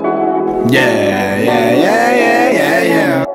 Yeah, yeah, yeah, yeah, yeah, yeah.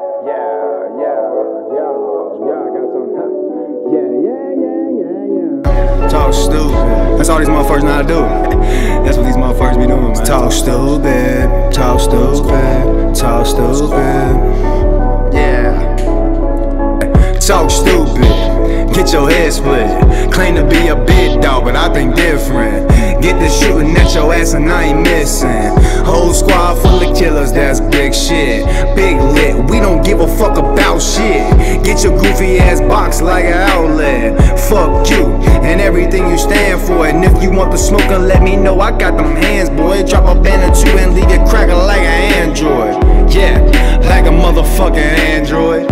Talk stupid. That's all these motherfuckers know how to do. That's what these motherfuckers be doing, man. Talk stupid, talk stupid, talk stupid. Yeah. Talk stupid, get your head split. Claim to be a big dog, but I think different. Get to shooting at your ass and I ain't missing. Whole squad full of killers, that's big shit. Big lit, we don't give a fuck about shit. Get your goofy ass box like an outlet. Fuck you and everything you stand for. And if you want the smoke, let me know, I got them hands, boy. Drop a band or two and leave it cracking like an android. Yeah, like a motherfucking android.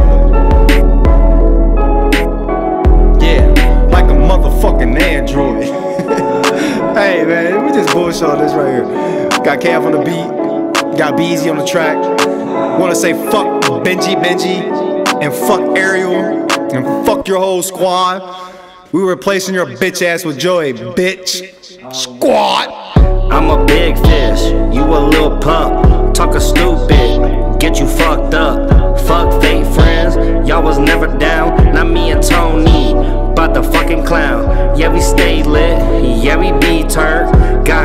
Motherfucking android. Hey man, we just bullshit on this right here. Got Cav on the beat, got Beezy on the track. Wanna say fuck Benji and fuck Ariel and fuck your whole squad. We replacing your bitch ass with Joey, bitch. Squad. I'm a big fish, you a little pup. Talkin' stupid, get you fucked up. Fuck fake friends, y'all was never down. Not me and Tony, but the fucking clown. Yeah, we stay lit, yeah, we be turned.